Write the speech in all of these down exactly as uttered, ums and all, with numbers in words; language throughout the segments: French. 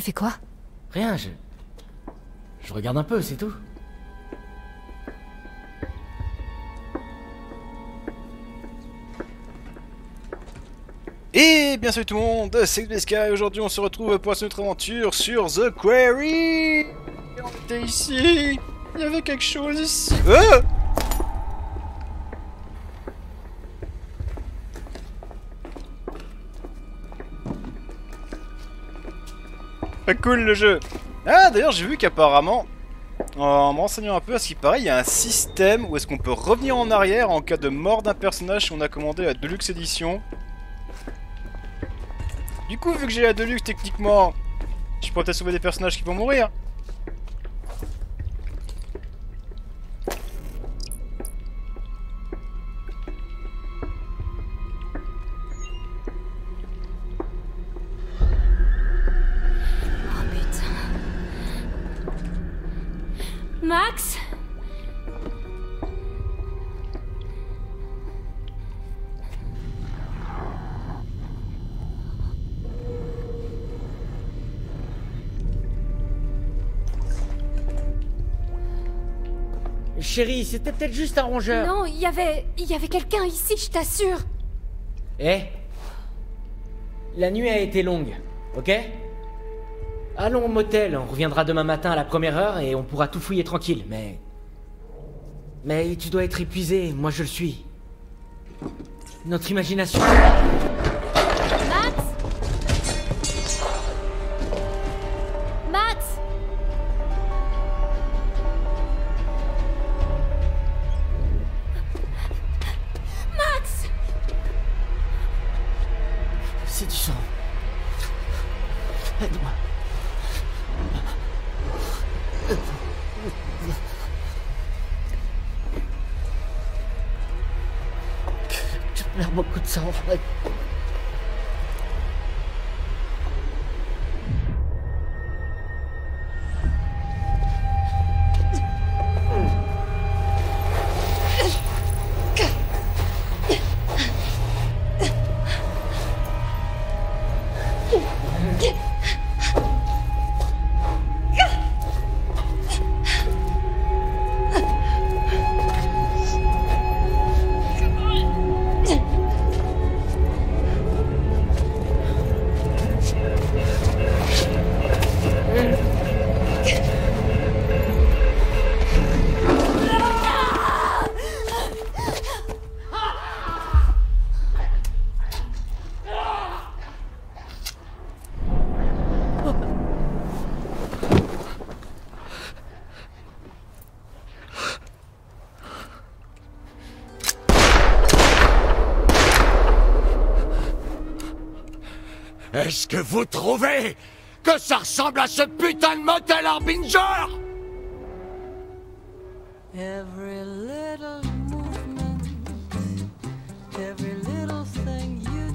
fais quoi? Rien, je... Je regarde un peu, c'est tout. Et bien salut tout le monde, c'est X B Sky. Aujourd'hui on se retrouve pour notre aventure sur The Quarry. Et on était ici. Il y avait quelque chose ici. Euh Pas cool le jeu. Ah d'ailleurs j'ai vu qu'apparemment, en me renseignant un peu, à ce qui paraît, il y a un système où est-ce qu'on peut revenir en arrière en cas de mort d'un personnage si on a commandé la Deluxe Edition. Du coup, vu que j'ai la Deluxe, techniquement, je pourrais peut-être sauver des personnages qui vont mourir. Oh putain. Max? Chérie, c'était peut-être juste un rongeur. Non, il y avait... Il y avait quelqu'un ici, je t'assure. Eh? La nuit a été longue, ok? Allons au motel, on reviendra demain matin à la première heure et on pourra tout fouiller tranquille, mais... Mais tu dois être épuisé, moi je le suis. Notre imagination... Max? Max? Max? C'est du sang. Aide-moi. Je perds beaucoup de sang. Est-ce que vous trouvez que ça ressemble à ce putain de motel Harbinger? Every little movement, every little thing you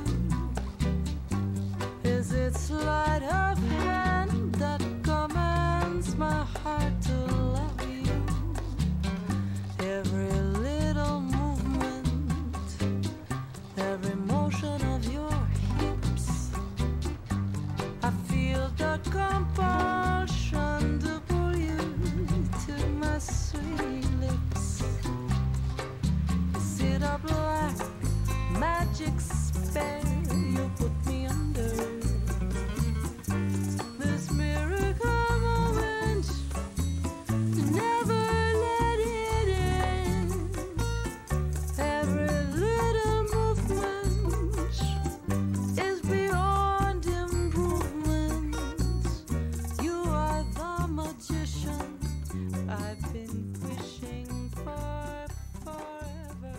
do is its sleight of hand that commands my heart to love you. Every little movement, every motion of your hips, I feel the compulsion to pull you to my sweet lips. Sit up like magic spell, you put me under this miracle moment. Never let it end. Every little movement is beyond improvement. You are the magician I've been wishing for forever.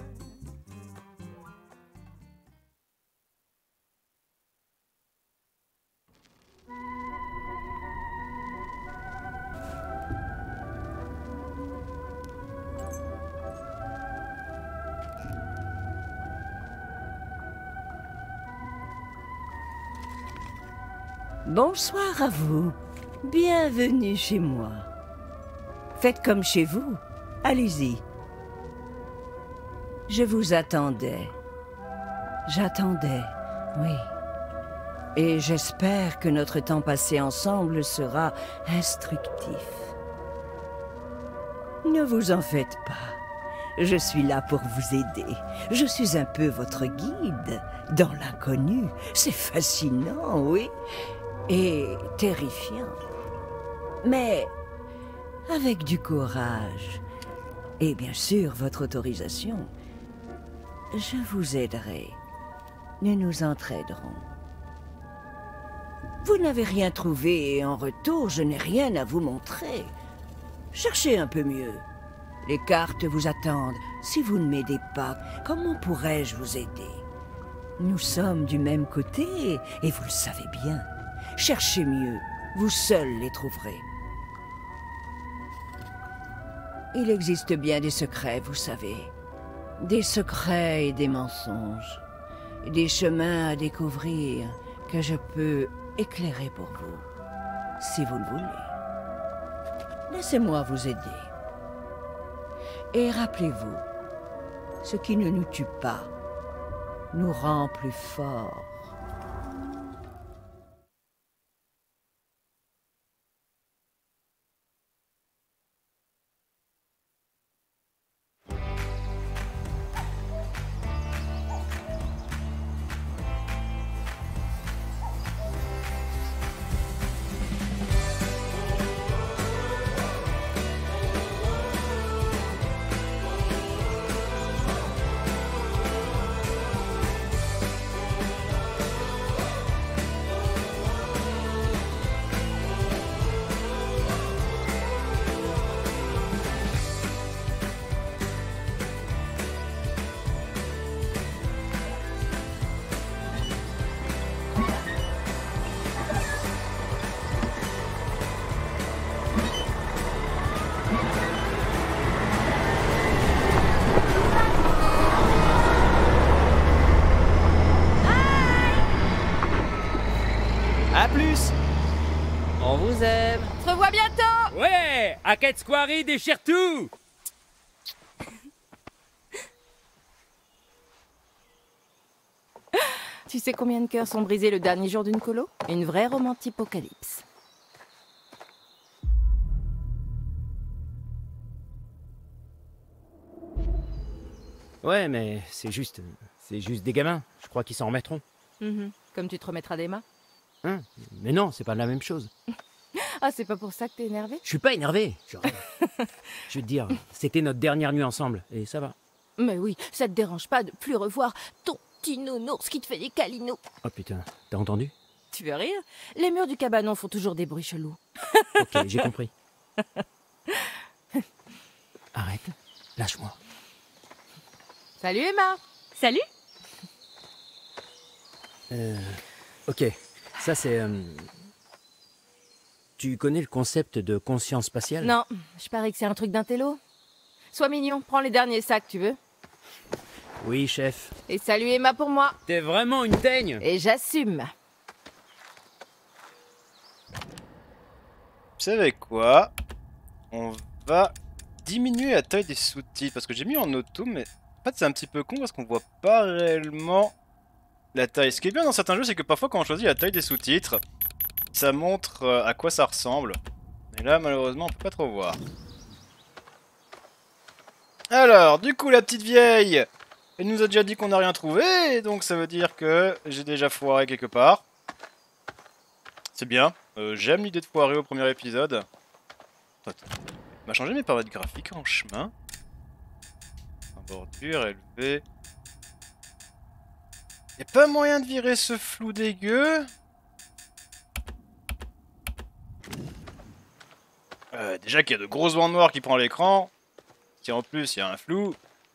Bonsoir à vous. Bienvenue chez moi. Faites comme chez vous. Allez-y. Je vous attendais. J'attendais, oui. Et j'espère que notre temps passé ensemble sera instructif. Ne vous en faites pas. Je suis là pour vous aider. Je suis un peu votre guide dans l'inconnu. C'est fascinant, oui, et terrifiant. Mais avec du courage et bien sûr votre autorisation, je vous aiderai. Nous nous entraiderons. Vous n'avez rien trouvé et en retour, je n'ai rien à vous montrer. Cherchez un peu mieux. Les cartes vous attendent. Si vous ne m'aidez pas, comment pourrais-je vous aider? Nous sommes du même côté et vous le savez bien. Cherchez mieux. Vous seuls les trouverez. Il existe bien des secrets, vous savez. Des secrets et des mensonges. Des chemins à découvrir que je peux éclairer pour vous, si vous le voulez. Laissez-moi vous aider. Et rappelez-vous, ce qui ne nous tue pas nous rend plus forts. A plus. On vous aime. On se revoit bientôt. Ouais, Hackett Squarey déchire tout. Tu sais combien de cœurs sont brisés le dernier jour d'une colo? Une vraie romantipocalypse. Ouais, mais c'est juste... C'est juste des gamins. Je crois qu'ils s'en remettront. Mhm. Comme tu te remettras des mains. Hein? Mais non, c'est pas la même chose. Ah, c'est pas pour ça que t'es énervé? Je suis pas énervé. Je, je veux te dire, c'était notre dernière nuit ensemble, et ça va. Mais oui, ça te dérange pas de plus revoir ton petit nounours qui te fait des câlinos. Oh putain, t'as entendu? Tu veux rire? Les murs du cabanon font toujours des bruits chelous. Ok, j'ai compris. Arrête, lâche-moi. Salut Emma. Salut. Euh... Ok, ça c'est... euh, Tu connais le concept de conscience spatiale? Non, je parie que c'est un truc d'un télo. Sois mignon, prends les derniers sacs, tu veux? Oui, chef. Et salut Emma pour moi. T'es vraiment une teigne. Et j'assume. Vous savez quoi? On va diminuer la taille des sous-titres, parce que j'ai mis en auto, mais en fait c'est un petit peu con parce qu'on voit pas réellement la taille. Ce qui est bien dans certains jeux, c'est que parfois quand on choisit la taille des sous-titres, ça montre euh, à quoi ça ressemble. Et là, malheureusement, on peut pas trop voir. Alors, du coup, la petite vieille, elle nous a déjà dit qu'on n'a rien trouvé, donc ça veut dire que j'ai déjà foiré quelque part. C'est bien. Euh, J'aime l'idée de foirer au premier épisode. Attends. On m'a changé mes paramètres graphiques en chemin. En bordure, élevé. Y'a pas moyen de virer ce flou dégueu? euh, Déjà qu'il y a de grosses bandes noires qui prend l'écran. Si en plus il y a un flou.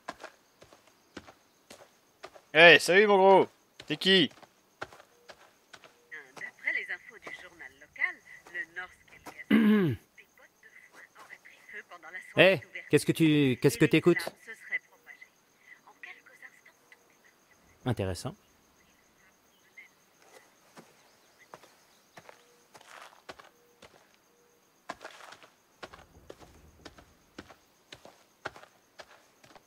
Hey, salut mon gros. T'es qui? D'après les infos du journal local, le North Calgary, des bottes de foin auraient pris feu pendant la soirée Eh, d'ouverture. qu'est-ce que tu... qu'est-ce que Et les t'écoutes? flammes se seraient propagées. En quelques instants, Intéressant.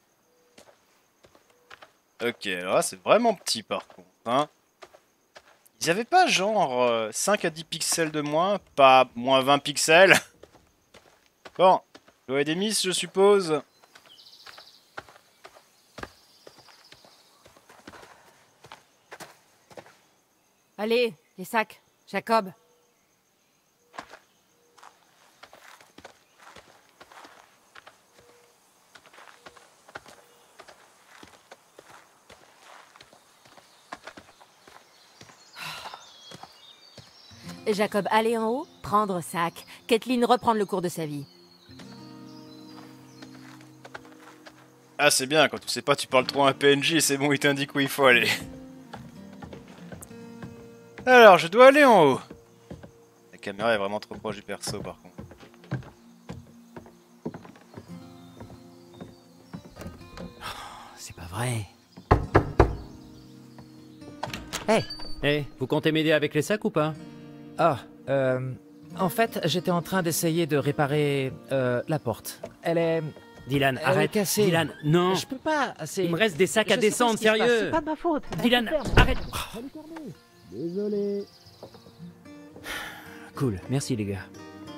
Ok, alors là c'est vraiment petit par contre. Hein. Ils avaient pas genre euh, cinq à dix pixels de moins, pas moins vingt pixels. Bon, l'eau est démise, je suppose. Allez, les sacs. Jacob. Jacob, aller en haut, prendre sac. Kathleen, reprendre le cours de sa vie. Ah, c'est bien, quand tu sais pas, tu parles trop à un P N J et c'est bon, il t'indique où il faut aller. Alors, je dois aller en haut. La caméra est vraiment trop proche du perso, par contre. C'est pas vrai. Hé hey. hey, vous comptez m'aider avec les sacs ou pas? Ah, euh... En fait, j'étais en train d'essayer de réparer euh, la porte. Elle est... Dylan, Elle arrête. est cassée. Dylan, non. Je peux pas, c'est... Il me reste des sacs Je à sais descendre, pas ce qui se passe, sérieux. c'est pas de ma faute. Dylan, arrête. Désolé. Cool, merci les gars.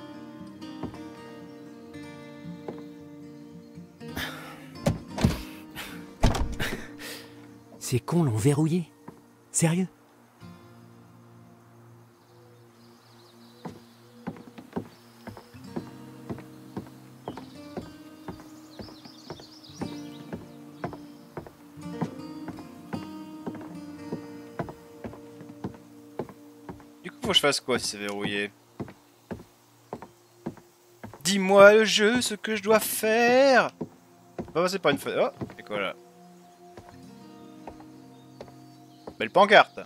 Ces cons l'ont verrouillé. Sérieux? Faut que je fasse quoi si c'est verrouillé? Dis-moi le jeu, ce que je dois faire. On va passer par une fenêtre. Oh, et quoi là? Belle pancarte.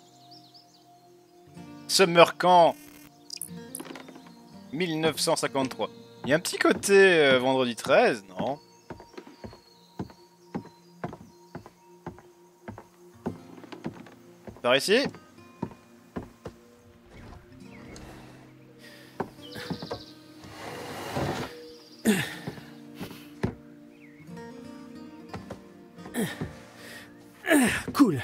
Summer Camp mille neuf cent cinquante-trois. Il y a un petit côté euh, vendredi treize, non? Par ici? Cool.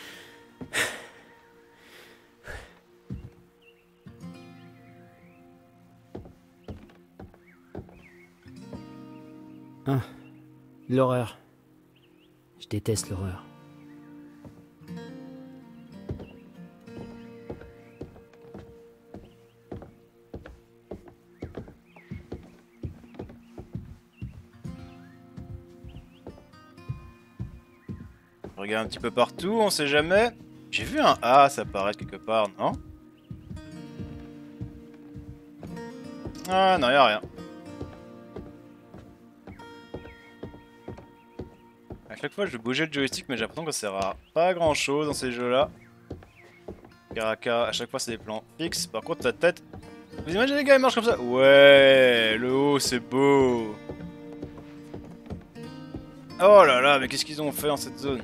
Ah, l'horreur. Je déteste l'horreur. Je regarde un petit peu partout, on sait jamais. J'ai vu un A, ça paraît quelque part, non? Ah non, y'a rien. À chaque fois, je bougeais le joystick, mais j'ai l'impression que ça sert à pas grand chose dans ces jeux-là. Karaka, à chaque fois, c'est des plans fixes. Par contre, ta tête. Vous imaginez les gars, ils marchent comme ça? Ouais, le haut, c'est beau. Oh là là, mais qu'est-ce qu'ils ont fait dans cette zone?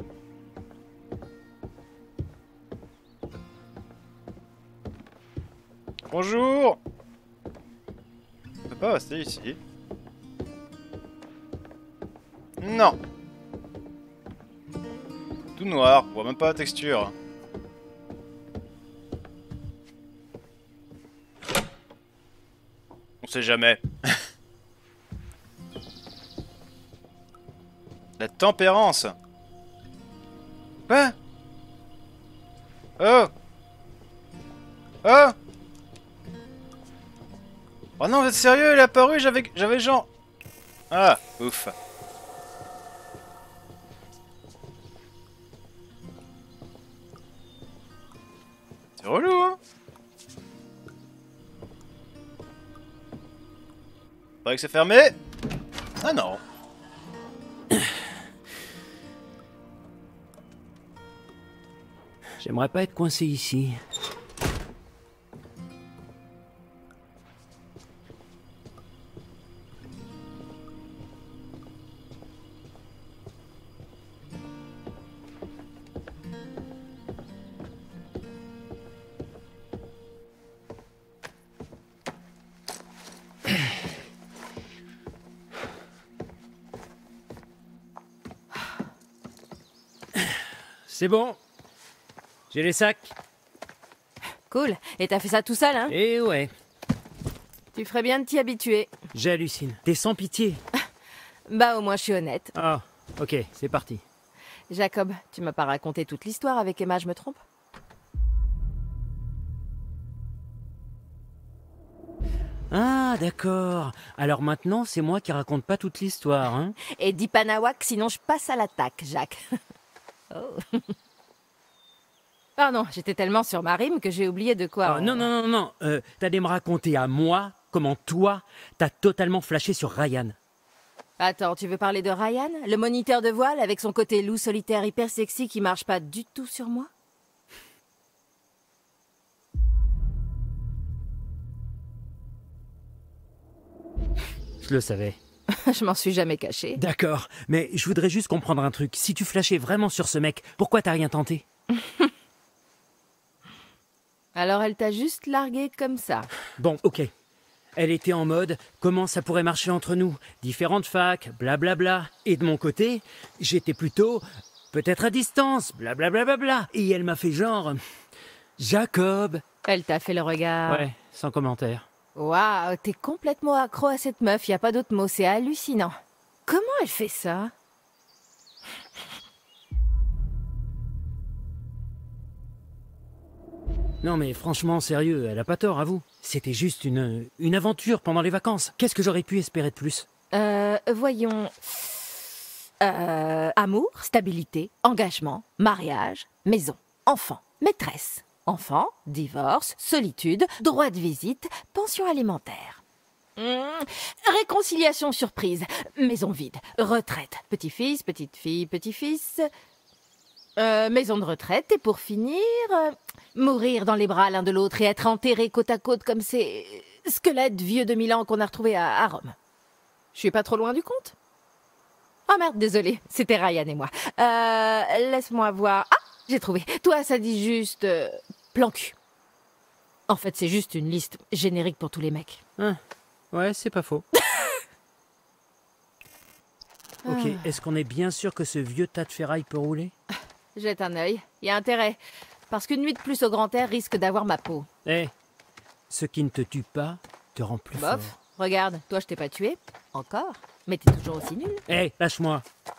Bonjour. On peut pas rester ici. Non. Tout noir, on voit même pas la texture. On sait jamais. La tempérance. Quoi? Oh. Oh. Oh non, vous êtes sérieux, il est apparu, j'avais j'avais genre... Ah, ouf. C'est relou, hein? Faudrait que c'est fermé. Ah non. J'aimerais pas être coincé ici. C'est bon. J'ai les sacs. Cool. Et t'as fait ça tout seul, hein? Et ouais, Tu ferais bien de t'y habituer. j'hallucine. T'es sans pitié. Bah, au moins, je suis honnête. Ah, ok, c'est parti. Jacob, tu m'as pas raconté toute l'histoire avec Emma, je me trompe? Ah, d'accord. Alors maintenant, c'est moi qui raconte pas toute l'histoire, hein? Et dis pas nawak, sinon je passe à l'attaque, Jacques. Oh. Pardon, j'étais tellement sur ma rime que j'ai oublié de quoi... Ah, on- non, non, non, non. Euh, T'allais me raconter à moi comment toi, t'as totalement flashé sur Ryan. Attends, tu veux parler de Ryan? Le moniteur de voile avec son côté loup solitaire hyper sexy qui marche pas du tout sur moi? Je le savais. Je m'en suis jamais caché. D'accord, mais je voudrais juste comprendre un truc. Si tu flashais vraiment sur ce mec, pourquoi t'as rien tenté? Alors elle t'a juste largué comme ça. Bon, ok. Elle était en mode comment ça pourrait marcher entre nous, différentes facs, blablabla. Et de mon côté, j'étais plutôt peut-être à distance, blablabla. Bla, bla, bla. Et elle m'a fait genre Jacob. Elle t'a fait le regard. Ouais, sans commentaire. Waouh, t'es complètement accro à cette meuf, y a pas d'autre mot, c'est hallucinant. Comment elle fait ça? Non mais franchement, sérieux, elle a pas tort, à vous. C'était juste une, une aventure pendant les vacances. Qu'est-ce que j'aurais pu espérer de plus? Euh, voyons... Euh, amour, stabilité, engagement, mariage, maison, enfant, maîtresse, enfant, divorce, solitude, droit de visite, pension alimentaire. Hmm, réconciliation surprise, maison vide, retraite, petit-fils, petite-fille, petit-fils, euh, maison de retraite, et pour finir, euh, mourir dans les bras l'un de l'autre et être enterrés côte à côte comme ces squelettes vieux de mille ans qu'on a retrouvés à, à Rome. Je suis pas trop loin du compte? Oh merde, désolé, c'était Ryan et moi. Euh, laisse-moi voir. Ah, j'ai trouvé. Toi, ça dit juste euh, plan cul. En fait, c'est juste une liste générique pour tous les mecs. Ah, ouais, c'est pas faux. Ok, est-ce qu'on est bien sûr que ce vieux tas de ferraille peut rouler? Jette un œil. Il y a intérêt. Parce qu'une nuit de plus au grand air risque d'avoir ma peau. Eh, ce qui ne te tue pas te rend plus Bof, fort. regarde, toi je t'ai pas tué. Encore. Mais t'es toujours aussi nul. Eh, lâche-moi.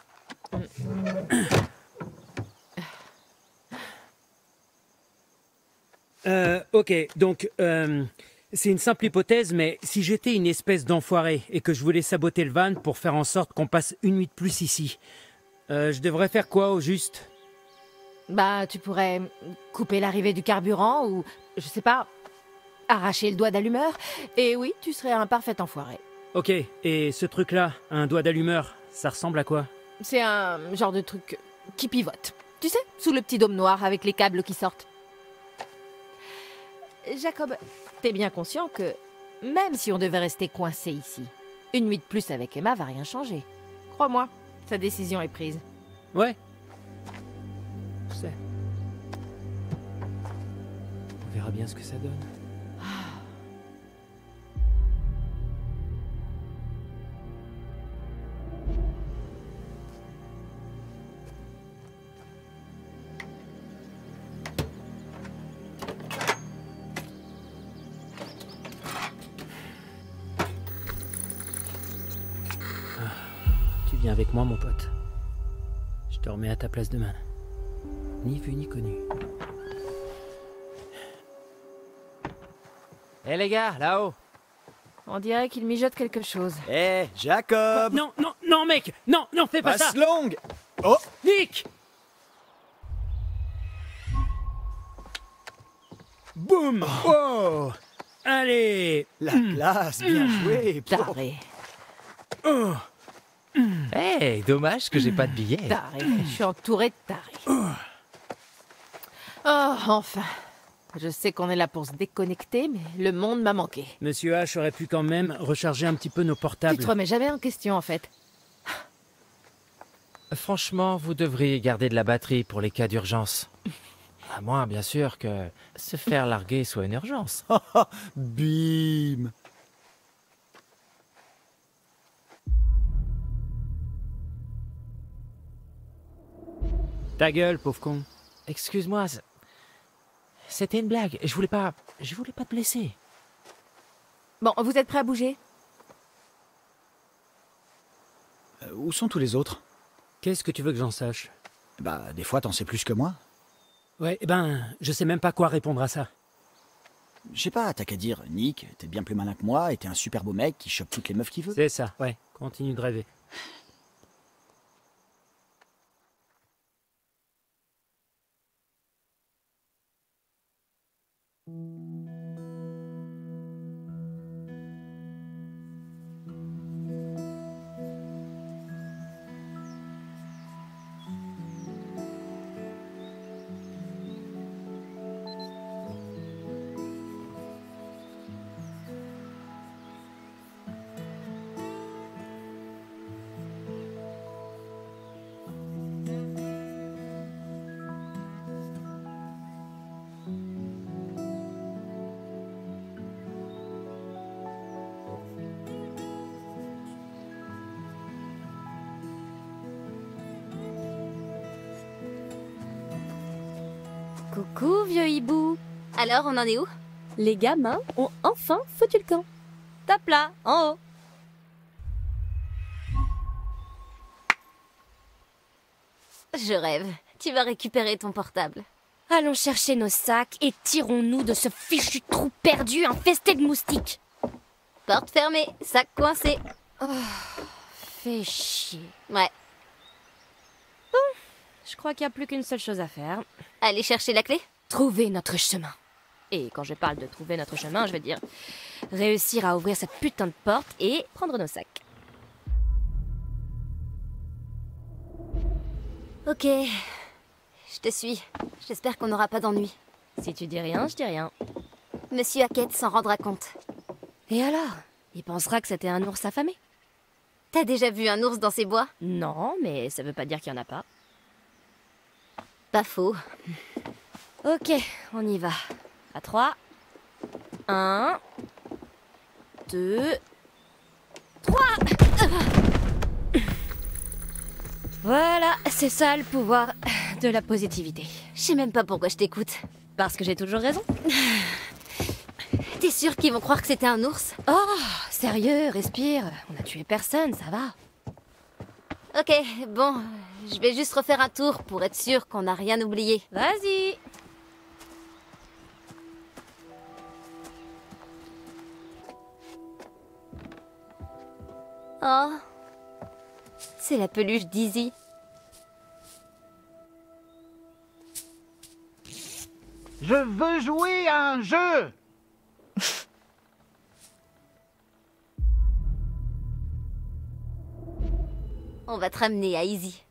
Euh, ok, donc, euh, c'est une simple hypothèse, mais si j'étais une espèce d'enfoiré et que je voulais saboter le van pour faire en sorte qu'on passe une nuit de plus ici, euh, je devrais faire quoi au juste? Bah, tu pourrais couper l'arrivée du carburant ou, je sais pas, arracher le doigt d'allumeur. Et oui, tu serais un parfait enfoiré. Ok, et ce truc-là, un doigt d'allumeur, ça ressemble à quoi? C'est un genre de truc qui pivote. Tu sais, sous le petit dôme noir avec les câbles qui sortent. Jacob, t'es bien conscient que même si on devait rester coincé ici, une nuit de plus avec Emma va rien changer. Crois-moi, sa décision est prise. Ouais. Je sais. On verra bien ce que ça donne. Tu viens avec moi, mon pote. Je te remets à ta place demain. Ni vu ni connu. Hé les gars, là-haut. On dirait qu'il mijote quelque chose. Hé, Jacob! Non, non, non, mec! Non, non, fais pas ça! Passe longue! Oh! Nick! Boum! Oh! Allez! La classe, bien joué! Taré. Oh! Hé, dommage que j'ai pas de billets. Taré. Je suis entourée de tarés. Oh, enfin. Je sais qu'on est là pour se déconnecter, mais le monde m'a manqué. Monsieur H aurait pu quand même recharger un petit peu nos portables. Tu te remets jamais en question, en fait. Franchement, vous devriez garder de la batterie pour les cas d'urgence. À moins, bien sûr, que se faire larguer soit une urgence. Bim! Ta gueule, pauvre con. Excuse-moi, c- c'était une blague. Je voulais pas... Je voulais pas te blesser. Bon, vous êtes prêts à bouger? Euh, où sont tous les autres? Qu'est-ce que tu veux que j'en sache? Bah, des fois, t'en sais plus que moi. Ouais, eh ben, je sais même pas quoi répondre à ça. Je sais pas, t'as qu'à dire, Nick, t'es bien plus malin que moi et t'es un super beau mec qui chope toutes les meufs qu'il veut. C'est ça, ouais. Continue de rêver. Coucou, vieux hibou. Alors, on en est où? Les gamins ont enfin foutu le camp. Top là, en haut. Je rêve. Tu vas récupérer ton portable. Allons chercher nos sacs et tirons-nous de ce fichu trou perdu infesté de moustiques. Porte fermée, sac coincé. Oh, fais chier. Ouais. Bon, je crois qu'il n'y a plus qu'une seule chose à faire. Allez chercher la clé? Trouver notre chemin. Et quand je parle de trouver notre chemin, je veux dire réussir à ouvrir cette putain de porte et prendre nos sacs. Ok, je te suis. J'espère qu'on n'aura pas d'ennui. Si tu dis rien, je dis rien. Monsieur Hackett s'en rendra compte. Et alors? Il pensera que c'était un ours affamé. T'as déjà vu un ours dans ces bois? Non, mais ça veut pas dire qu'il y en a pas. Pas faux. Ok, on y va. À trois. Un. Deux. Trois. Voilà, c'est ça le pouvoir de la positivité. Je sais même pas pourquoi je t'écoute. Parce que j'ai toujours raison. T'es sûr qu'ils vont croire que c'était un ours? Oh, sérieux, respire. On a tué personne, ça va. Ok, bon, je vais juste refaire un tour pour être sûr qu'on n'a rien oublié. Vas-y. Oh, c'est la peluche d'Izzy. Je veux jouer à un jeu. On va te ramener à Izzy.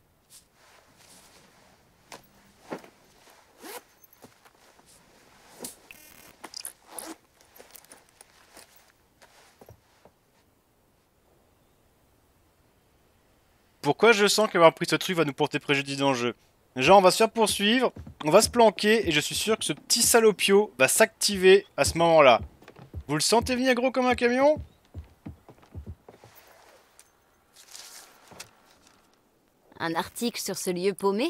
Pourquoi je sens qu'avoir pris ce truc va nous porter préjudice dans le jeu? Genre on va se faire poursuivre, on va se planquer et je suis sûr que ce petit salopio va s'activer à ce moment-là. Vous le sentez venir gros comme un camion? Un article sur ce lieu paumé?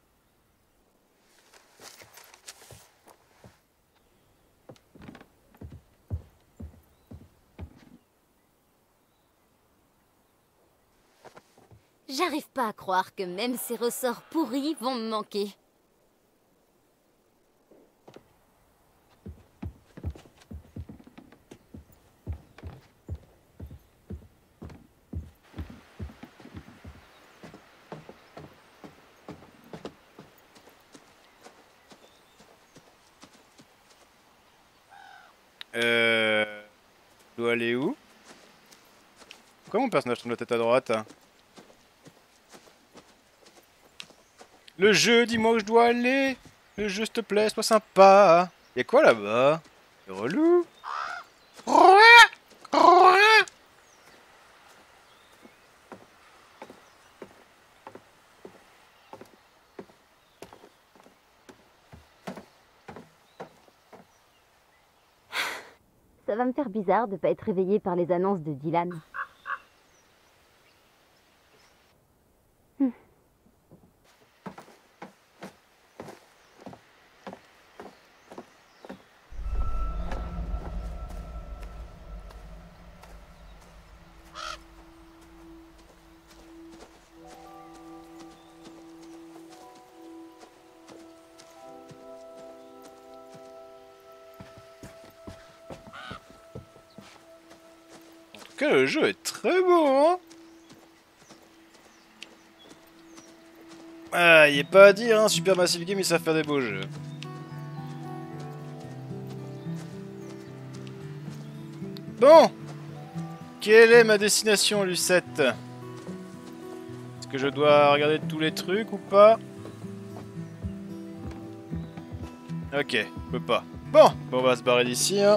J'arrive pas à croire que même ces ressorts pourris vont me manquer. Euh... Je dois aller où? Pourquoi mon personnage tourne la tête à droite? Le jeu, dis-moi où je dois aller. Le jeu, s'il te plaît, sois sympa. Y'a quoi là-bas? C'est relou. Ça va me faire bizarre de pas être réveillée par les annonces de Dylan. cas, le jeu est très beau, hein. Ah, il est pas à dire, hein, Supermassive Games, ils savent faire des beaux jeux. Bon, quelle est ma destination, Lucette? Est-ce que je dois regarder tous les trucs ou pas? Ok, je peux pas. Bon, on va se barrer d'ici, hein.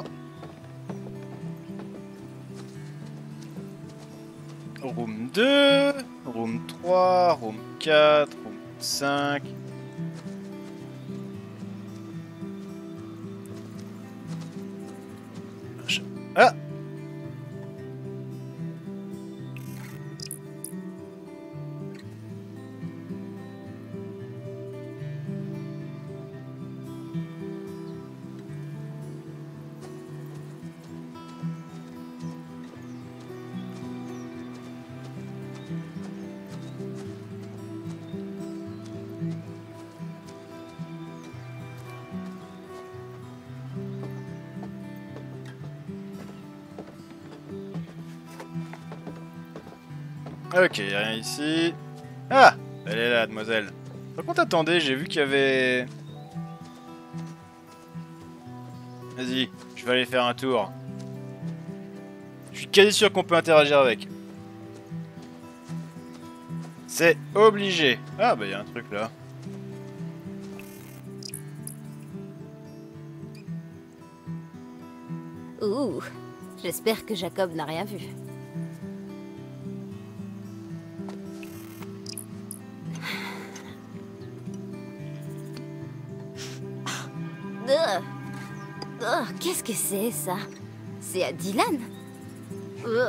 Room deux, room trois, room quatre, room cinq. Ah! Ok, rien ici. Ah! Elle est là, mademoiselle. Par contre, attendez, j'ai vu qu'il y avait... Vas-y, je vais aller faire un tour. Je suis quasi sûr qu'on peut interagir avec. C'est obligé. Ah bah il y a un truc là. Ouh, j'espère que Jacob n'a rien vu. Oh, oh, qu'est-ce que c'est ça? C'est à Dylan? Oh.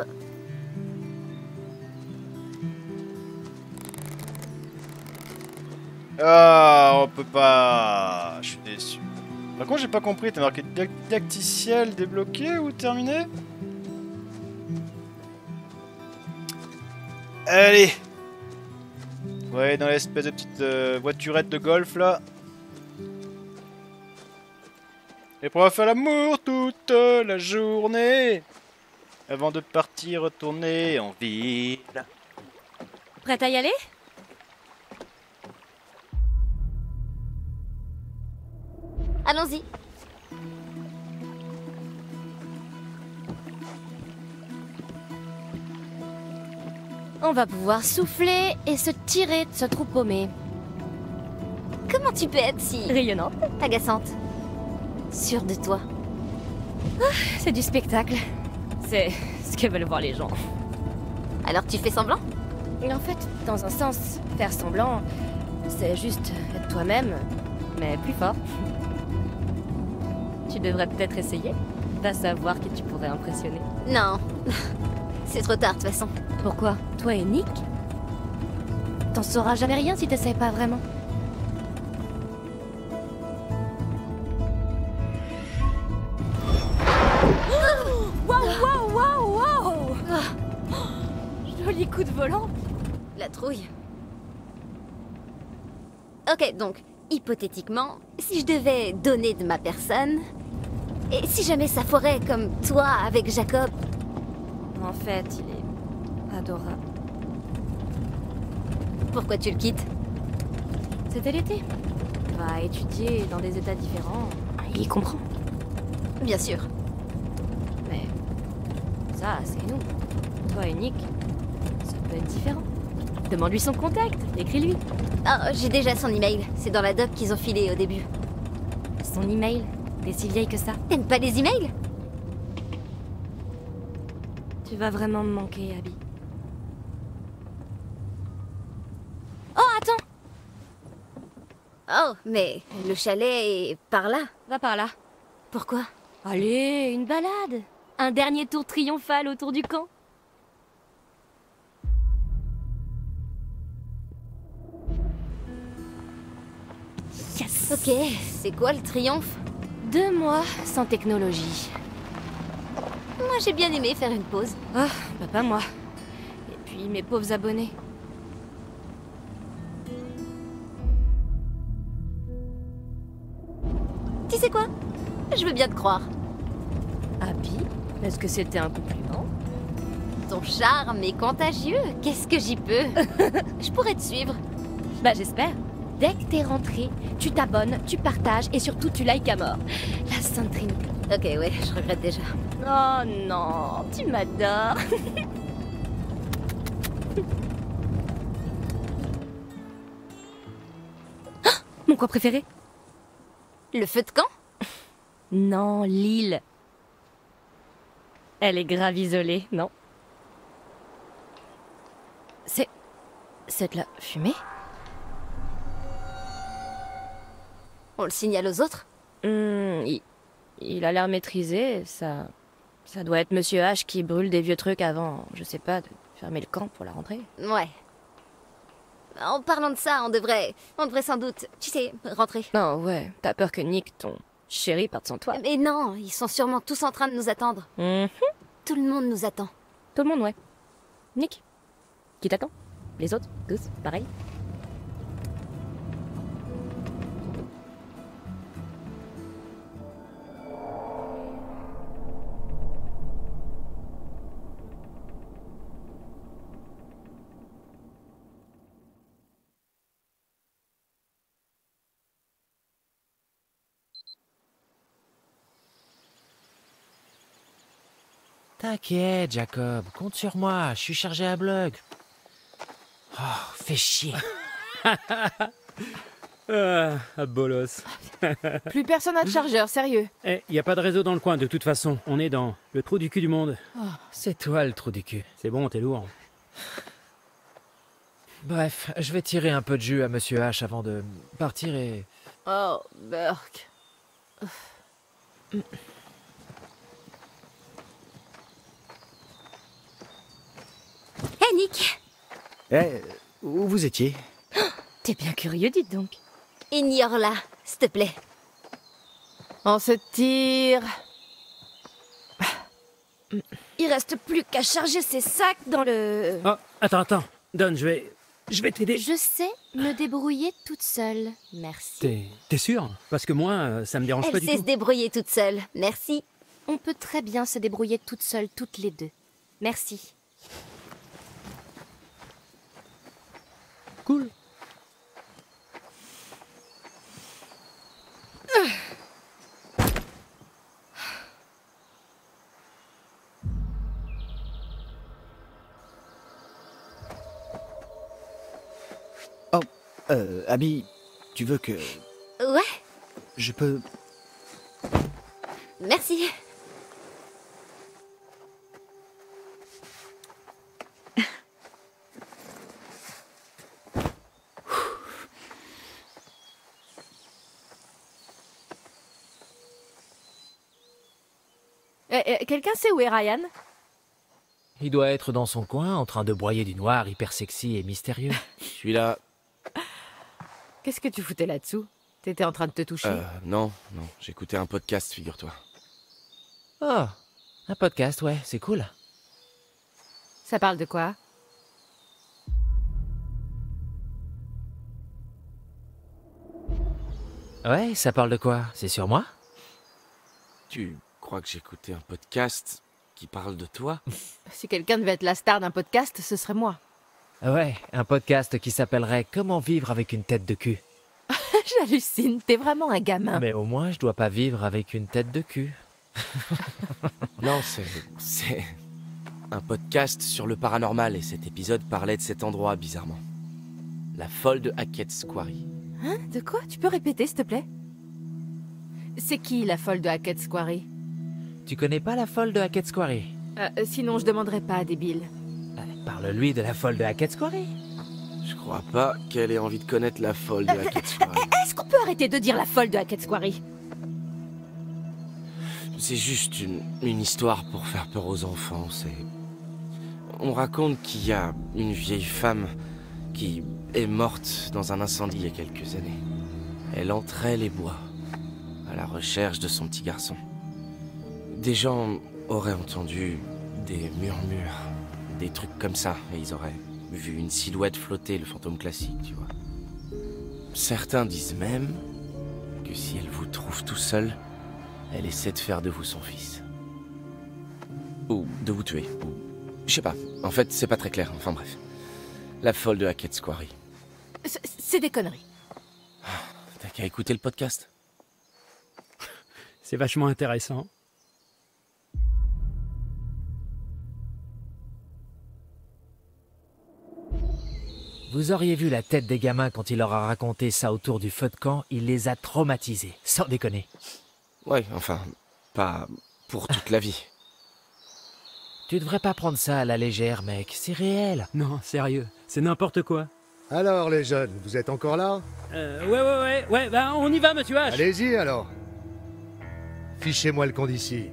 Ah, on peut pas. Je suis déçu. Par contre, j'ai pas compris. T'as marqué didacticiel débloqué ou terminé? Allez. Ouais, dans l'espèce de petite euh, voiturette de golf là. Et pour faire l'amour toute la journée. Avant de partir retourner en ville. Prête à y aller? Allons-y. On va pouvoir souffler et se tirer de ce trou paumé. Comment tu peux être si... Rayonnante. Agaçante. Sûre de toi. Ah, c'est du spectacle. C'est ce que veulent voir les gens. Alors tu fais semblant? En fait, dans un sens, faire semblant, c'est juste être toi-même, mais plus fort. Tu devrais peut-être essayer. Va savoir qui tu pourrais impressionner. Non. C'est trop tard de toute façon. Pourquoi? Toi et Nick? T'en sauras jamais rien si t'essayes pas vraiment. Waouh, waouh, waouh, waouh! Joli coup de volant. La trouille. Ok, donc, hypothétiquement, si je devais donner de ma personne, et si jamais ça foirait comme toi avec Jacob... En fait, il est adorable. Pourquoi tu le quittes? C'était l'été. Va étudier dans des états différents. Il comprend. Bien sûr. Mais ça, c'est nous. Toi et Nick, ça peut être différent. Demande-lui son contact, écris-lui. Ah, j'ai déjà son email. C'est dans la doc qu'ils ont filé au début. Son email? T'es si vieille que ça? T'aimes pas les emails? Tu vas vraiment me manquer, Abby. Oh, attends! Oh, mais le chalet est par là. Va par là. Pourquoi? Allez, une balade. Un dernier tour triomphal autour du camp. Yes! Ok, c'est quoi le triomphe? Deux mois sans technologie. Moi, j'ai bien aimé faire une pause. Oh, bah pas moi. Et puis mes pauvres abonnés. Tu sais quoi? Je veux bien te croire. Abby, est-ce que c'était un compliment? ton charme est contagieux. Qu'est-ce que j'y peux? Je pourrais te suivre. Bah j'espère. Dès que t'es rentré, tu t'abonnes, tu partages et surtout tu likes à mort. La Sainte Trinité. Ok, ouais, je regrette déjà. Oh non, tu m'adores. Mon coin préféré? Le feu de camp? Non, l'île. Elle est grave isolée, non? C'est... c'est de la fumée? On le signale aux autres? Hmm, il... il a l'air maîtrisé, ça... ça doit être Monsieur H qui brûle des vieux trucs avant, je sais pas, de fermer le camp pour la rentrée. Ouais. En parlant de ça, on devrait... on devrait sans doute, tu sais, rentrer. Non, ouais, t'as peur que Nick, ton chéri, parte sans toi. Mais non, ils sont sûrement tous en train de nous attendre. Mm-hmm. Tout le monde nous attend. Tout le monde, ouais. Nick, qui t'attend? Les autres, tous, pareil. T'inquiète, Jacob, compte sur moi, je suis chargé à bloc. Oh, fais chier. Ah, à bolos. Plus personne n'a de chargeur, sérieux. Eh, y a pas de réseau dans le coin, de toute façon. On est dans le trou du cul du monde. Oh, c'est toi le trou du cul. C'est bon, t'es lourd. Bref, je vais tirer un peu de jus à Monsieur H avant de partir et... Oh, Burk. Hé, Nick! Eh, où vous étiez? T'es bien curieux, dites donc. Ignore-la, s'il te plaît. On se tire. Il reste plus qu'à charger ses sacs dans le... Oh, attends, attends. Don, je vais... Je vais t'aider. Je sais me débrouiller toute seule. Merci. T'es... T'es sûr? Parce que moi, euh, ça me dérange Elle pas du sait tout. se débrouiller toute seule. Merci. On peut très bien se débrouiller toute seule, toutes les deux. Merci. Cool. Oh, euh, Abby, tu veux que... Ouais, Je peux... merci. Eh, eh, Quelqu'un sait où est Ryan? Il doit être dans son coin, en train de broyer du noir, hyper sexy et mystérieux. Je suis là. Qu'est-ce que tu foutais là-dessous? T'étais en train de te toucher? Euh, non, non, j'écoutais un podcast, figure-toi. Oh, un podcast, ouais, c'est cool. Ça parle de quoi? Ouais, ça parle de quoi? C'est sur moi? Tu crois que j'écoutais un podcast qui parle de toi? Si quelqu'un devait être la star d'un podcast, ce serait moi. Ouais, un podcast qui s'appellerait Comment vivre avec une tête de cul. J'hallucine, t'es vraiment un gamin. Mais au moins, je dois pas vivre avec une tête de cul. Non, c'est... c'est... un podcast sur le paranormal et cet épisode parlait de cet endroit, bizarrement. La folle de Hackett's Quarry. Hein? De quoi? Tu peux répéter, s'il te plaît? C'est qui, la folle de Hackett's Quarry? Tu connais pas la folle de Hackett's Quarry? euh, Sinon, je demanderais pas à débile. Parle-lui de la folle de Hackett's Quarry. Je crois pas qu'elle ait envie de connaître la folle de Hackett's Quarry. Est-ce qu'on peut arrêter de dire la folle de Hackett's Quarry? C'est juste une, une histoire pour faire peur aux enfants, c'est... On raconte qu'il y a une vieille femme qui est morte dans un incendie il y a quelques années. Elle entrait les bois, à la recherche de son petit garçon. Des gens auraient entendu des murmures, des trucs comme ça, et ils auraient vu une silhouette flotter, le fantôme classique, tu vois. Certains disent même que si elle vous trouve tout seul, elle essaie de faire de vous son fils. Ou de vous tuer, ou Je sais pas. En fait, c'est pas très clair. Enfin bref. La folle de Hackett's Quarry. C'est- C'est des conneries. T'as qu'à écouter le podcast. C'est vachement intéressant. Vous auriez vu la tête des gamins quand il leur a raconté ça autour du feu de camp, il les a traumatisés, sans déconner. Ouais, enfin, pas pour toute la vie. Tu devrais pas prendre ça à la légère, mec, c'est réel. Non, sérieux, c'est n'importe quoi. Alors les jeunes, vous êtes encore là? Euh, ouais, ouais, ouais, ouais, bah on y va, monsieur H. Allez-y alors. Fichez-moi le compte ici.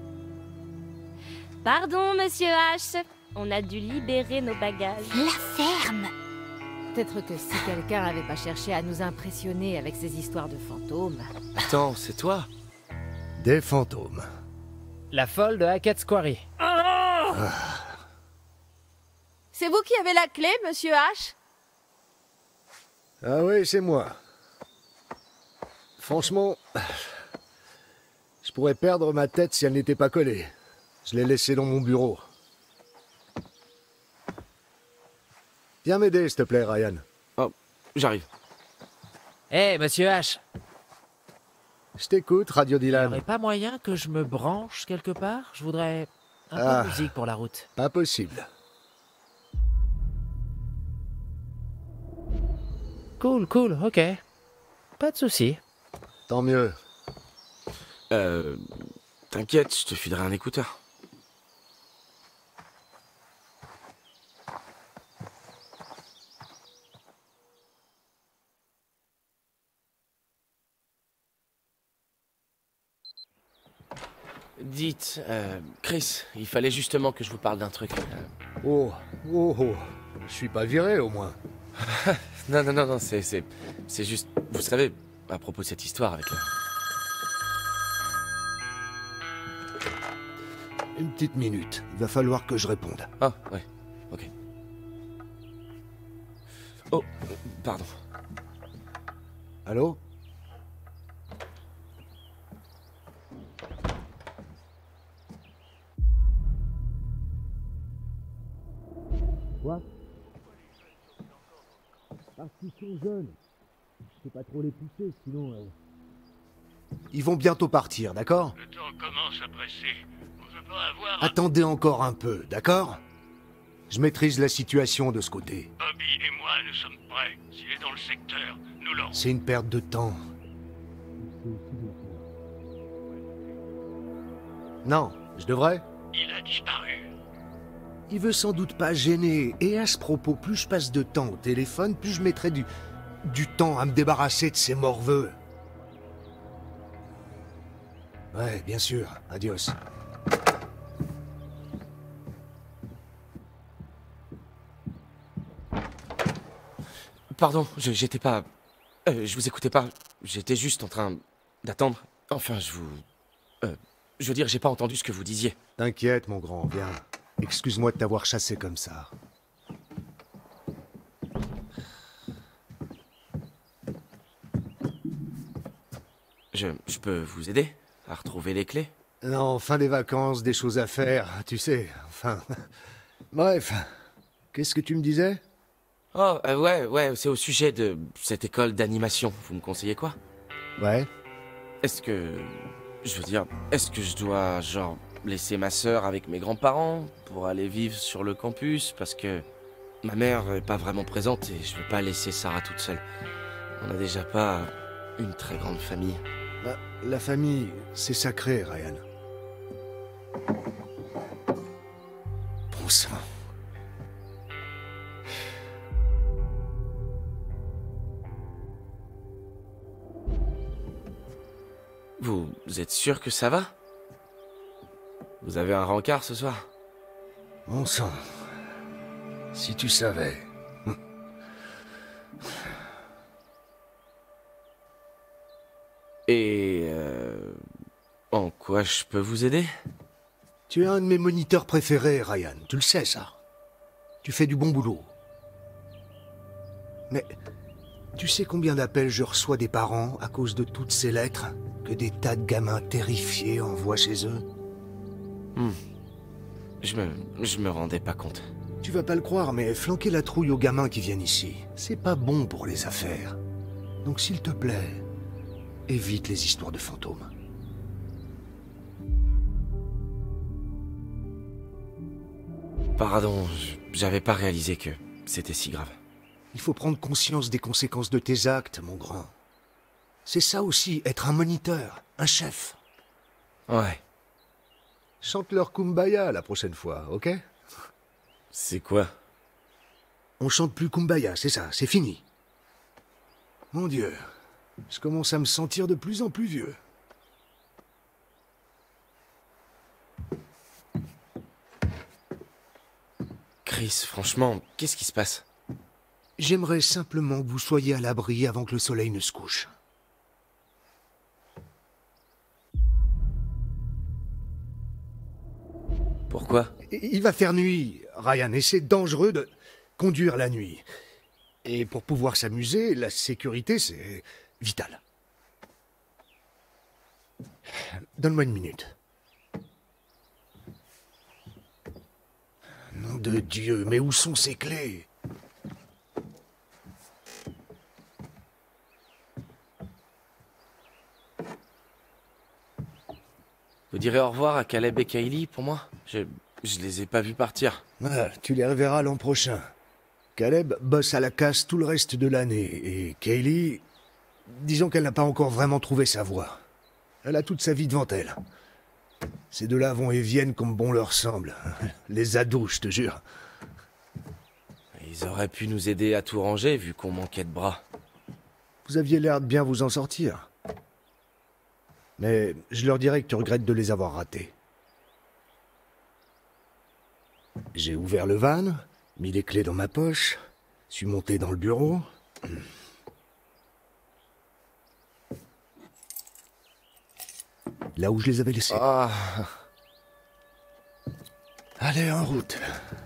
Pardon, monsieur H. On a dû libérer nos bagages. La ferme. Peut-être que si quelqu'un n'avait pas cherché à nous impressionner avec ses histoires de fantômes... Attends, c'est toi? Des fantômes. La folle de Hackett's Quarry. C'est vous qui avez la clé, monsieur H? Ah oui, c'est moi. Franchement, je pourrais perdre ma tête si elle n'était pas collée. Je l'ai laissée dans mon bureau. Viens m'aider, s'il te plaît, Ryan. Oh, j'arrive. Hé, hey, monsieur H. Je t'écoute, Radio Il n'y Dylan. aurait pas moyen que je me branche quelque part? Je voudrais un Ah. peu de musique pour la route. Pas possible. Cool, cool, ok. Pas de souci. Tant mieux. Euh... T'inquiète, je te filerai un écouteur. Dites, euh, Chris, il fallait justement que je vous parle d'un truc. Euh, Oh, oh, oh. Je suis pas viré, au moins. non, non, non, non, c'est, c'est, c'est juste, vous savez, à propos de cette histoire avec la... Une petite minute. Il va falloir que je réponde. Ah, ouais, ok. Oh, pardon. Allô? Quoi? Parce qu'ils sont jeunes. Je peux pas trop les pousser, sinon... euh, Ils vont bientôt partir, d'accord? Le temps commence à presser. On veut pas avoir... Attendez encore un peu, d'accord? Je maîtrise la situation de ce côté. Bobby et moi, nous sommes prêts. S'il est dans le secteur, nous l'aurons. C'est une perte de temps. Non, je devrais? Il a disparu. Il veut sans doute pas gêner. Et à ce propos, plus je passe de temps au téléphone, plus je mettrai du... du temps à me débarrasser de ces morveux. Ouais, bien sûr. Adios. Pardon, je, j'étais pas... Euh, je vous écoutais pas. J'étais juste en train d'attendre. Enfin, je vous... Euh, je veux dire, j'ai pas entendu ce que vous disiez. T'inquiète, mon grand, viens. Excuse-moi de t'avoir chassé comme ça. Je, je peux vous aider à retrouver les clés? Non, fin des vacances, des choses à faire, tu sais, enfin... Bref, qu'est-ce que tu me disais? Oh, euh, ouais, ouais, c'est au sujet de cette école d'animation. Vous me conseillez quoi? Ouais. Est-ce que... Je veux dire, est-ce que je dois, genre, laisser ma sœur avec mes grands-parents pour aller vivre sur le campus? Parce que ma mère est pas vraiment présente et je veux pas laisser Sarah toute seule. On a déjà pas une très grande famille. Bah, la famille, c'est sacré, Ryan. Bon sang. Vous êtes sûr que ça va? Vous avez un rencard ce soir? Bon sang. Si tu savais. Et... Euh, en quoi je peux vous aider? Tu es un de mes moniteurs préférés, Ryan. Tu le sais, ça. Tu fais du bon boulot. Mais... Tu sais combien d'appels je reçois des parents à cause de toutes ces lettres que des tas de gamins terrifiés envoient chez eux? Hmm. Je me... je me rendais pas compte. Tu vas pas le croire, mais flanquer la trouille aux gamins qui viennent ici, c'est pas bon pour les affaires. Donc s'il te plaît, évite les histoires de fantômes. Pardon, j'avais pas réalisé que c'était si grave. Il faut prendre conscience des conséquences de tes actes, mon grand. C'est ça aussi, être un moniteur, un chef. Ouais. Chante leur Kumbaya la prochaine fois, ok? C'est quoi? On chante plus Kumbaya, c'est ça, c'est fini. Mon Dieu, je commence à me sentir de plus en plus vieux. Chris, franchement, qu'est-ce qui se passe? J'aimerais simplement que vous soyez à l'abri avant que le soleil ne se couche. Pourquoi? Il va faire nuit, Ryan, et c'est dangereux de conduire la nuit. Et pour pouvoir s'amuser, la sécurité, c'est vital. Donne-moi une minute. Nom de Dieu, mais où sont ces clés? Vous direz au revoir à Caleb et Kaylee pour moi? Je... je les ai pas vus partir. Ah, tu les reverras l'an prochain. Caleb bosse à la casse tout le reste de l'année, et Kaylee... disons qu'elle n'a pas encore vraiment trouvé sa voie. Elle a toute sa vie devant elle. Ces deux-là vont et viennent comme bon leur semble. Les ados, je te jure. Ils auraient pu nous aider à tout ranger, vu qu'on manquait de bras. Vous aviez l'air de bien vous en sortir. Mais je leur dirai que tu regrettes de les avoir ratés. J'ai ouvert le van, mis les clés dans ma poche, suis monté dans le bureau. Là où je les avais laissés. Ah. Allez, en route.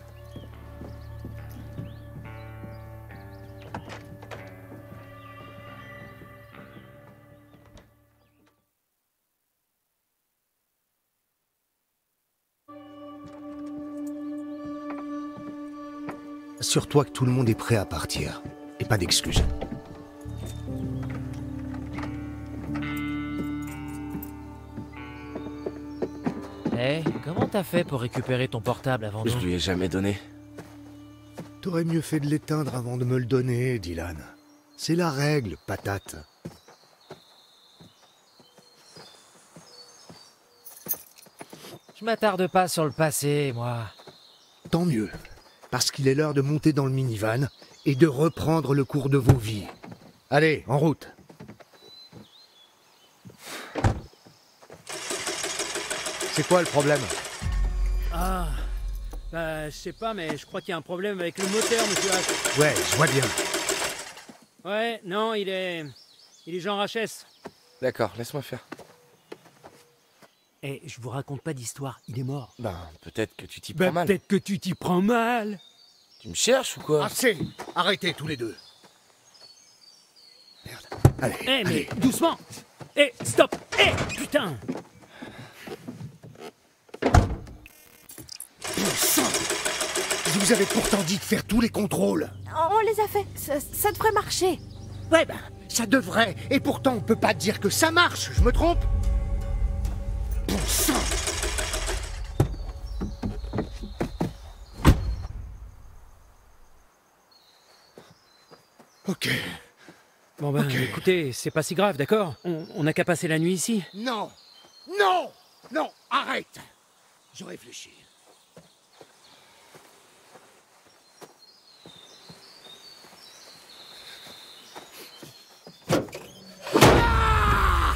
Assure-toi que tout le monde est prêt à partir. Et pas d'excuses. Hé, hey, comment t'as fait pour récupérer ton portable avant nous? Je lui ai jamais donné. T'aurais mieux fait de l'éteindre avant de me le donner, Dylan. C'est la règle, patate. Je m'attarde pas sur le passé, moi. Tant mieux, parce qu'il est l'heure de monter dans le minivan et de reprendre le cours de vos vies. Allez, en route. C'est quoi le problème? Ah, bah, je sais pas, mais je crois qu'il y a un problème avec le moteur, monsieur H. Ouais, je vois bien. Ouais, non, il est... il est genre H S. D'accord, laisse-moi faire. Eh, je vous raconte pas d'histoire, il est mort. Ben, peut-être que tu t'y Bah, prends mal. peut-être que tu t'y prends mal. Tu me cherches ou quoi? Assez! Arrêtez tous les deux. Merde. Allez, Eh, mais allez. doucement. Eh, stop. Eh, putain. Je vous avais pourtant dit de faire tous les contrôles. On les a fait, ça, ça devrait marcher. Ouais, ben, ça devrait. Et pourtant, on peut pas dire que ça marche, je me trompe? Bon sang! Ok. Bon ben, Ok. écoutez, c'est pas si grave, d'accord? On on n'a qu'à passer la nuit ici. Non! Non! Non! Arrête! Je réfléchis. Ah!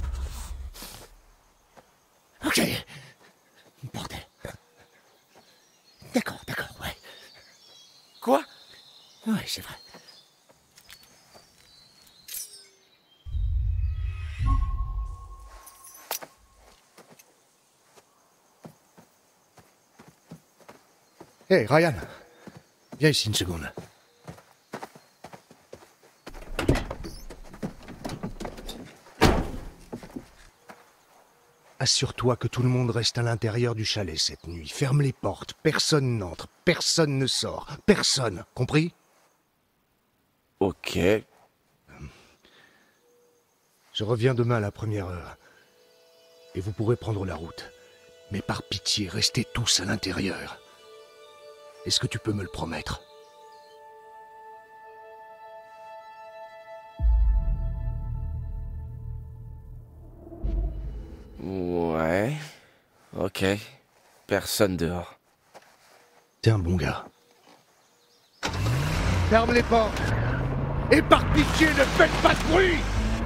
Ok. Bordel. D'accord, d'accord, ouais. Quoi? Ouais, c'est vrai. Hé, hey, Ryan. Viens ici une seconde. assure-toi que tout le monde reste à l'intérieur du chalet cette nuit. Ferme les portes, personne n'entre, personne ne sort, personne, compris? Ok. Je reviens demain à la première heure. Et vous pourrez prendre la route. Mais par pitié, restez tous à l'intérieur. Est-ce que tu peux me le promettre? Ouais. Ok. Personne dehors. T'es un bon gars. Ferme les portes. Et par pitié, ne faites pas de bruit.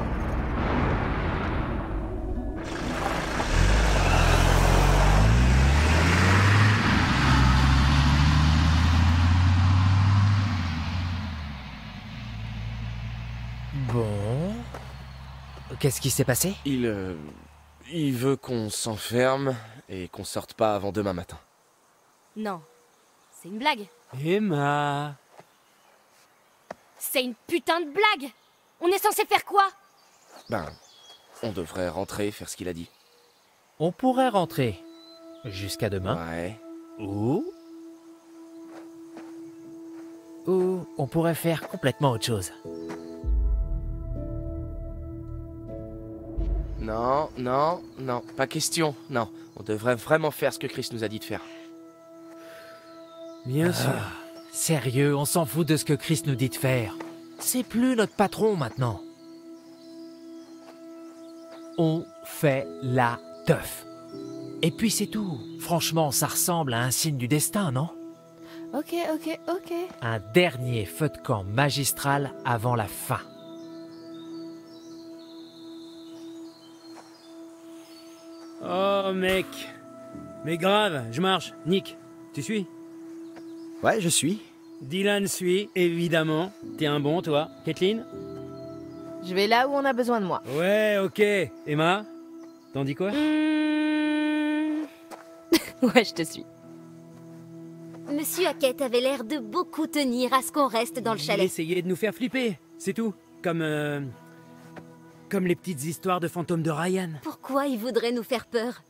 Bon... Qu'est-ce qui s'est passé? Il... euh, il veut qu'on s'enferme et qu'on sorte pas avant demain matin. Non, c'est une blague. Emma... C'est une putain de blague. On est censé faire quoi? Ben, on devrait rentrer, faire ce qu'il a dit. On pourrait rentrer. Jusqu'à demain. Ouais. Ou... Ou on pourrait faire complètement autre chose. Non, non, non, pas question, non. On devrait vraiment faire ce que Chris nous a dit de faire. Bien sûr. Ah, sérieux, on s'en fout de ce que Chris nous dit de faire. C'est plus notre patron maintenant. On fait la teuf. Et puis c'est tout. Franchement, ça ressemble à un signe du destin, non? Ok, ok, ok. Un dernier feu de camp magistral avant la fin. Oh, mec. Mais grave, je marche. Nick, tu suis? Ouais, je suis. Dylan suit, évidemment. T'es un bon, toi. Kathleen? Je vais là où on a besoin de moi. Ouais, ok. Emma? T'en dis quoi? Mmh... Ouais, je te suis. Monsieur Hackett avait l'air de beaucoup tenir à ce qu'on reste dans le Il chalet. essayait de nous faire flipper, c'est tout. Comme... euh, Comme les petites histoires de fantômes de Ryan. Pourquoi il voudrait nous faire peur?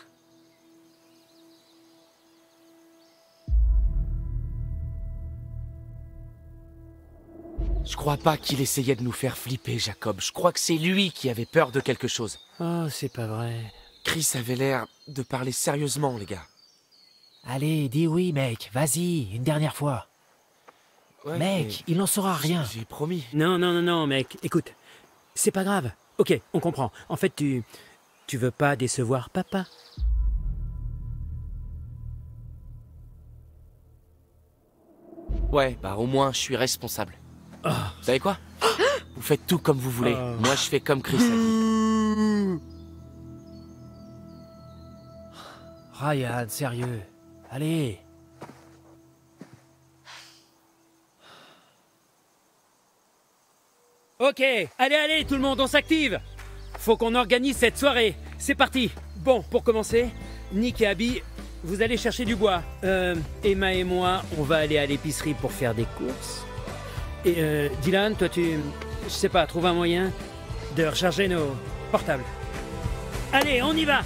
Je crois pas qu'il essayait de nous faire flipper, Jacob. Je crois que c'est lui qui avait peur de quelque chose. Oh, c'est pas vrai. Chris avait l'air de parler sérieusement, les gars. Allez, dis oui, mec. Vas-y, une dernière fois. Ouais, mec, il n'en saura rien. J'ai promis. Non, non, non, non, mec. Écoute, c'est pas grave. Ok, on comprend. En fait, tu... Tu veux pas décevoir papa? Ouais, bah au moins, je suis responsable. Oh. Vous savez quoi? Vous faites tout comme vous voulez. Oh. Moi, je fais comme Chris a dit. Ryan, sérieux. Allez. Ok, allez, allez, tout le monde, on s'active. Faut qu'on organise cette soirée. C'est parti. Bon, pour commencer, Nick et Abby, vous allez chercher du bois. Euh, Emma et moi, on va aller à l'épicerie pour faire des courses. Et euh, Dylan, toi, tu... Je sais pas, trouve un moyen de recharger nos portables. Allez, on y va.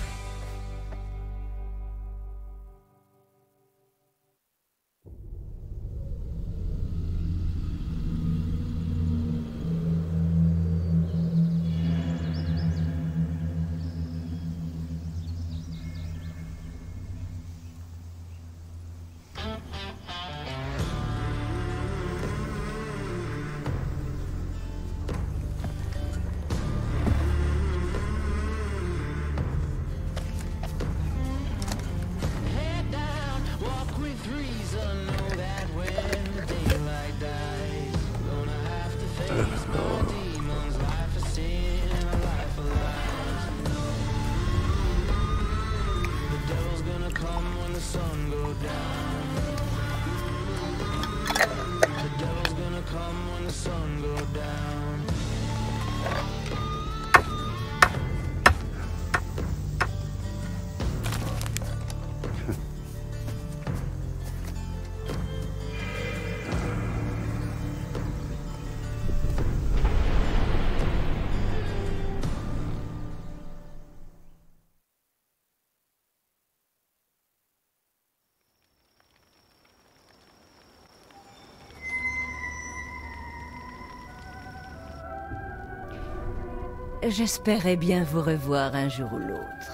j'espérais bien vous revoir un jour ou l'autre.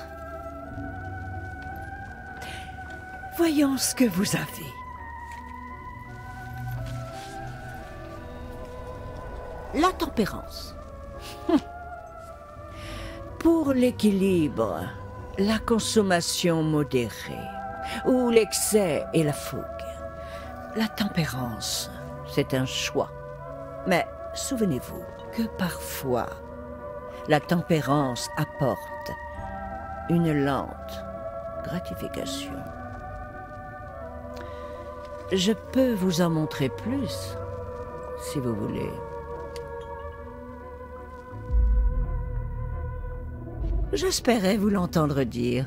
Voyons ce que vous avez. La tempérance. Pour l'équilibre, la consommation modérée, ou l'excès et la fougue. La tempérance, c'est un choix. Mais souvenez-vous que parfois, la tempérance apporte une lente gratification. Je peux vous en montrer plus, si vous voulez. J'espérais vous l'entendre dire.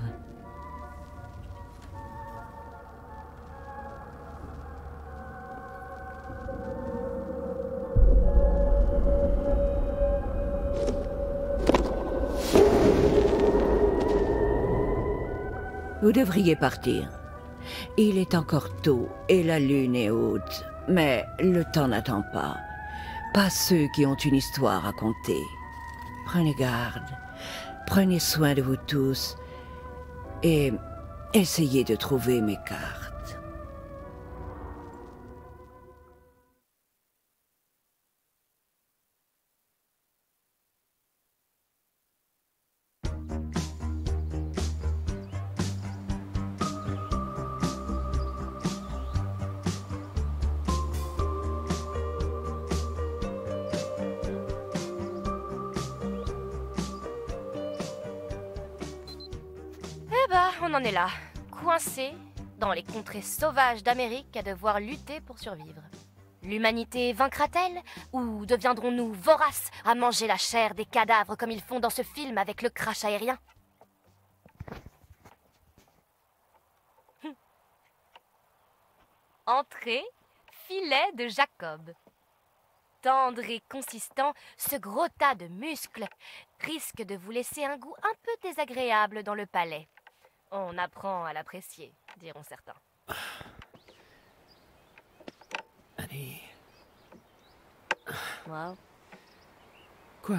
Vous devriez partir. Il est encore tôt et la lune est haute, mais le temps n'attend pas. Pas ceux qui ont une histoire à conter. Prenez garde. Prenez soin de vous tous et essayez de trouver mes cartes. On en est là, coincé dans les contrées sauvages d'Amérique à devoir lutter pour survivre. L'humanité vaincra-t-elle ou deviendrons-nous voraces à manger la chair des cadavres comme ils font dans ce film avec le crash aérien? Entrée, filet de Jacob. Tendre et consistant, ce gros tas de muscles risque de vous laisser un goût un peu désagréable dans le palais. On apprend à l'apprécier, diront certains. Allez. Wow. Quoi?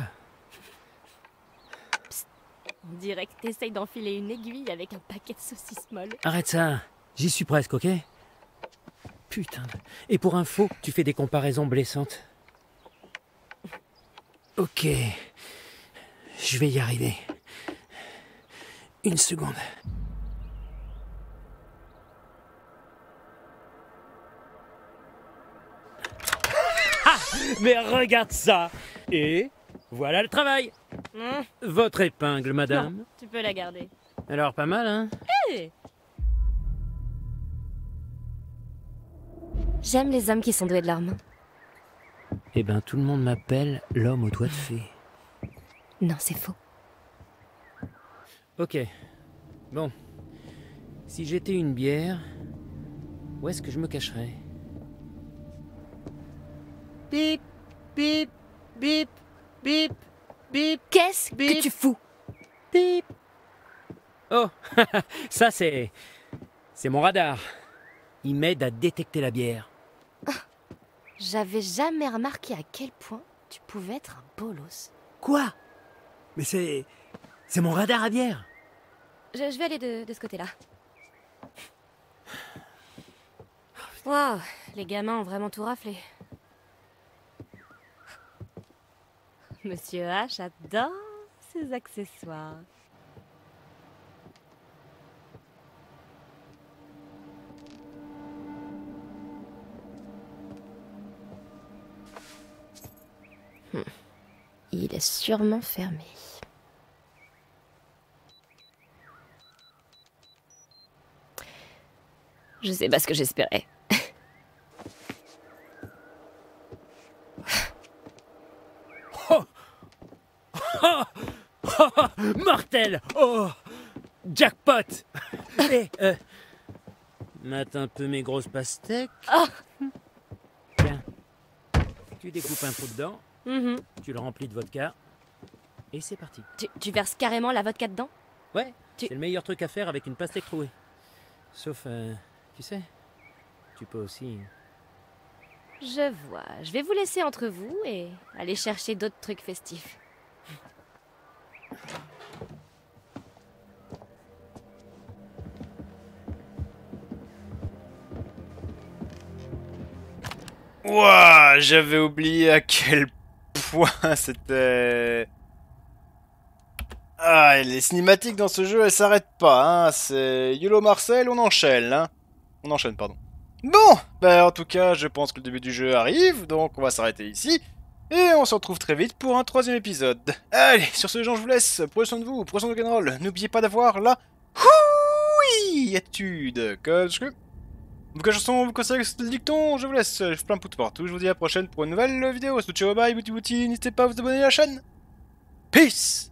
Psst. On dirait que t'essayes d'enfiler une aiguille avec un paquet de saucisses molles. Arrête ça. J'y suis presque, ok? Putain. Et pour info, tu fais des comparaisons blessantes. Ok. Je vais y arriver. Une seconde. Ah! Mais regarde ça! Et voilà le travail! Mmh. Votre épingle, madame. Non, tu peux la garder. Alors, pas mal, hein? Hey! J'aime les hommes qui sont doués de leurs mains. Eh ben, tout le monde m'appelle l'homme aux doigts de fée. Non, c'est faux. Ok. Bon. Si j'étais une bière, où est-ce que je me cacherais? Bip, bip, bip, bip, bip. Qu'est-ce que tu fous? Bip. Oh, ça c'est... c'est mon radar. Il m'aide à détecter la bière. J'avais jamais remarqué à quel point tu pouvais être un bolos. Quoi? Mais c'est... c'est mon radar à bière. Je, je vais aller de, de ce côté-là. Waouh, les gamins ont vraiment tout raflé. Monsieur H adore ses accessoires. Hmm. Il est sûrement fermé. Je sais pas ce que j'espérais. Oh oh oh oh mortel! Oh jackpot! Et, euh, mate un peu mes grosses pastèques. Oh. Tiens, tu découpes un trou dedans, Mm-hmm. tu le remplis de vodka, et c'est parti. Tu, tu verses carrément la vodka dedans? Ouais, tu... c'est le meilleur truc à faire avec une pastèque trouée. Sauf, euh, tu sais, tu peux aussi... Je vois. Je vais vous laisser entre vous et aller chercher d'autres trucs festifs. Ouah, j'avais oublié à quel point c'était... Ah, les cinématiques dans ce jeu, elles s'arrêtent pas, hein. C'est YOLO Marcel, on enchaîne, hein. On enchaîne, pardon. Bon, bah en tout cas, je pense que le début du jeu arrive, donc on va s'arrêter ici. Et on se retrouve très vite pour un troisième épisode. Allez, sur ce, les gens, je vous laisse. Prenez soin de vous, prenez soin de Rock'n'Roll. N'oubliez pas d'avoir la... Attitude. Que... Vous que chanson, vous conseillez le dicton, je vous laisse. Je fais plein de poutres partout. Je vous dis à la prochaine pour une nouvelle vidéo. Ciao, bye, bouti bouti. N'hésitez pas à vous abonner à la chaîne. Peace.